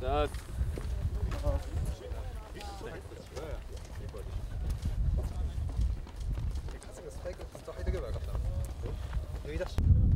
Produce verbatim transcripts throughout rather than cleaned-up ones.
スパイクずっと履いておけばよかった。脱いだし。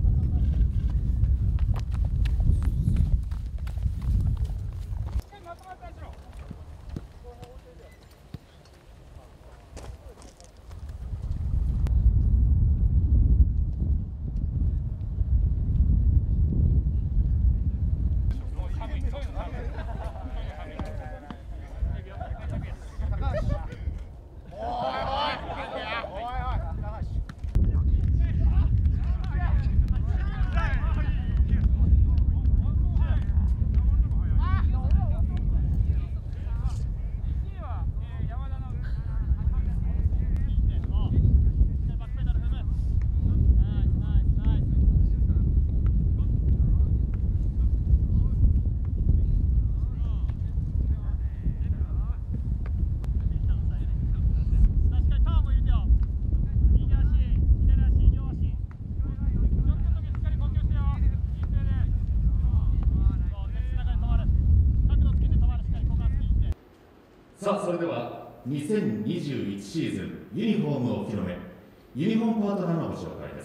さあ、それではにせんにじゅういちシーズンユニフォームをお披露目、ユニフォームパートナーのご紹介です。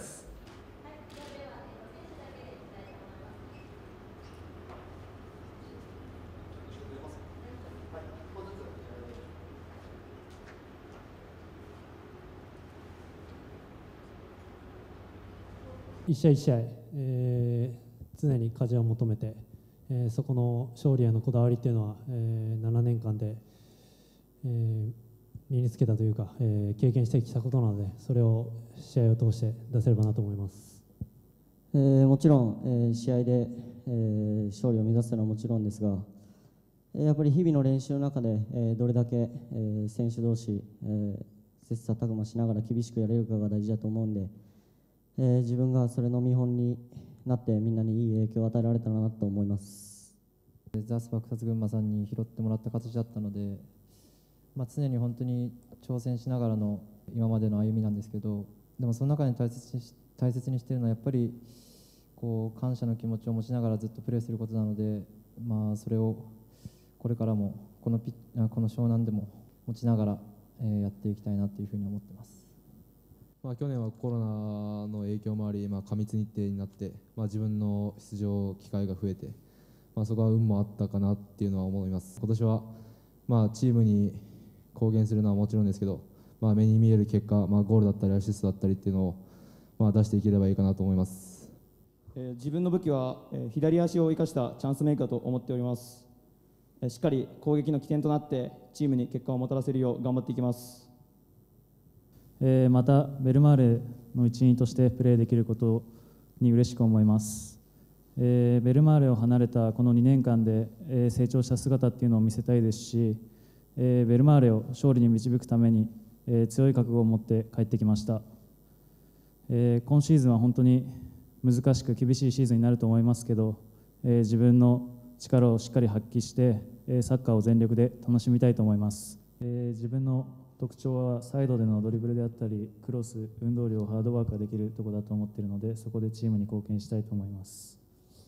一試合一試合、えー、常に勝ちを求めて、えー、そこの勝利へのこだわりっていうのは、えー、ななねんかんで、えー、身につけたというか、えー、経験してきたことなので、それを試合を通して出せればなと思います。 えー、もちろん、えー、試合で、えー、勝利を目指すのはもちろんですが、えー、やっぱり日々の練習の中で、えー、どれだけ、えー、選手同士、えー、切磋琢磨しながら厳しくやれるかが大事だと思うんで、えー、自分がそれの見本になってみんなにいい影響を与えられたらなと思います。 ザス爆殺群馬さんに拾ってもらった形だったので、まあ、常に本当に挑戦しながらの今までの歩みなんですけど、でもその中で大切にし大切にしているのはやっぱりこう感謝の気持ちを持ちながらずっとプレーすることなので、まあ、それをこれからもこのピッこの湘南でも持ちながら、えー、やっていきたいなというふうに思ってます。 まあ、去年はコロナの影響もあり、まあ、過密日程になって、まあ、自分の出場機会が増えて、まあ、そこは運もあったかなっていうのは思います。今年は、まあ、チームに貢献するのはもちろんですけど、まあ、目に見える結果、まあ、ゴールだったりアシストだったりっていうのを、まあ、出していければいいかなと思います。 えー、自分の武器は、えー、左足を生かしたチャンスメーカーと思っております。えー、しっかり攻撃の起点となってチームに結果をもたらせるよう頑張っていきます。 えー、またベルマーレの一員としてプレーできることに嬉しく思います。えー、ベルマーレを離れたこのにねんかんで、えー、成長した姿っていうのを見せたいですし、えー、ベルマーレを勝利に導くために、えー、強い覚悟を持って帰ってきました。えー、今シーズンは本当に難しく厳しいシーズンになると思いますけど、えー、自分の力をしっかり発揮して、えー、サッカーを全力で楽しみたいと思います。えー、自分の特徴はサイドでのドリブルであったりクロス、運動量、ハードワークができるところだと思っているので、そこでチームに貢献したいと思います。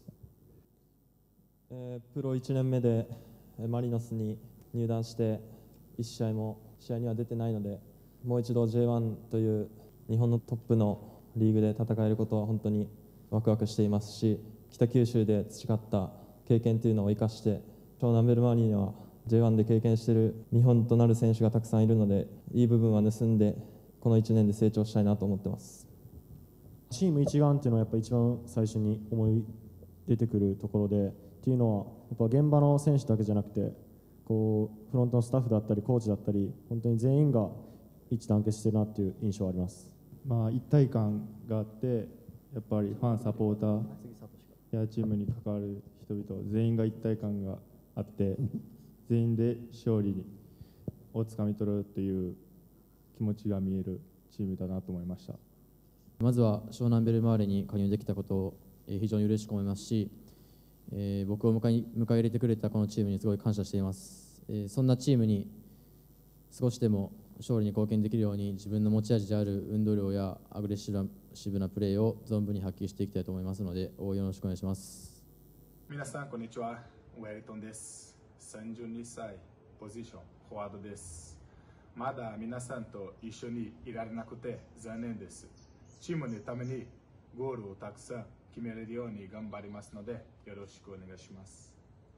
えー、プロいちねんめでマリノスに入団していち試合も試合には出てないので、もう一度 ジェイワン という日本のトップのリーグで戦えることは本当にワクワクしていますし、北九州で培った経験というのを生かして湘南ベルマーレにはジェイワン で経験している見本となる選手がたくさんいるので、いい部分は盗んでこのいちねんで成長したいなと思ってます。 チーム一丸っていうのはやっぱ一番最初に思い出てくるところで、っていうのはやっぱ現場の選手だけじゃなくて、こうフロントのスタッフだったりコーチだったり、本当に全員が一致団結してるなっていう印象はあります。 まあ、一体感があって、やっぱりファン、サポーターやチームに関わる人々全員が一体感があって全員で勝利をつかみ取るという気持ちが見えるチームだなと思いました。 まずは湘南ベルマーレに加入できたことを非常に嬉しく思いますし、えー、僕を迎え迎え入れてくれたこのチームにすごい感謝しています。えー、そんなチームに少しでも勝利に貢献できるように、自分の持ち味である運動量やアグレッシブなプレーを存分に発揮していきたいと思いますので、応援よろしくお願いします。 皆さんこんにちは。 ウェルトンです。さんじゅうにさい、ポジション、フォワードです。まだ皆さんと一緒にいられなくて残念です。チームのためにゴールをたくさん決めれるように頑張りますので、よろしくお願いします。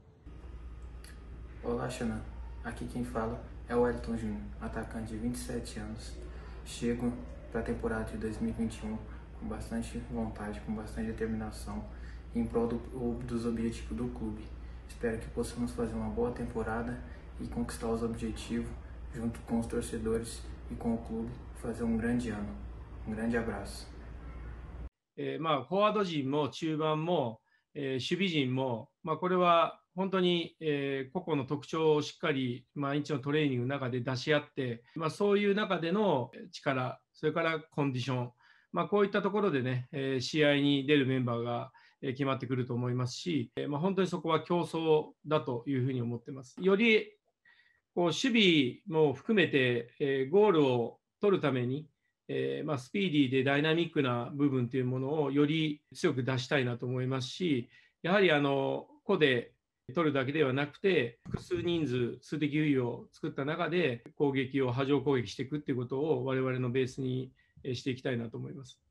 Olá, Xanã. Aqui quem fala é o Wellington Júnior, atacante de vinte e sete anos. Chego para a temporada de dois mil e vinte e um com bastante vontade, com bastante determinação, em prol do, dos objetivos do clube. Espero que possamos fazer uma boa temporada e conquistar os objetivos junto com os torcedores e com o clube, fazer um grande ano. Um grande abraço. えーまあ、フォワード陣も中盤も、えー守備陣も、まあ、これは本当に、えー個々の特徴をしっかり毎日のトレーニングの中で出し合って、まあ、そういう中での力、それからコンディション、まあ、こういったところでね、えー試合に出るメンバーがえー決まってくると思いますし、えーまあ、本当にそこは競争だというふうに思ってます。よりこう守備も含めて、えーゴールを取るために、えーまあ、スピーディーでダイナミックな部分というものをより強く出したいなと思いますし、やはりあの個で取るだけではなくて、複数人数、数的優位を作った中で攻撃を波状攻撃していくということを我々のベースにしていきたいなと思います。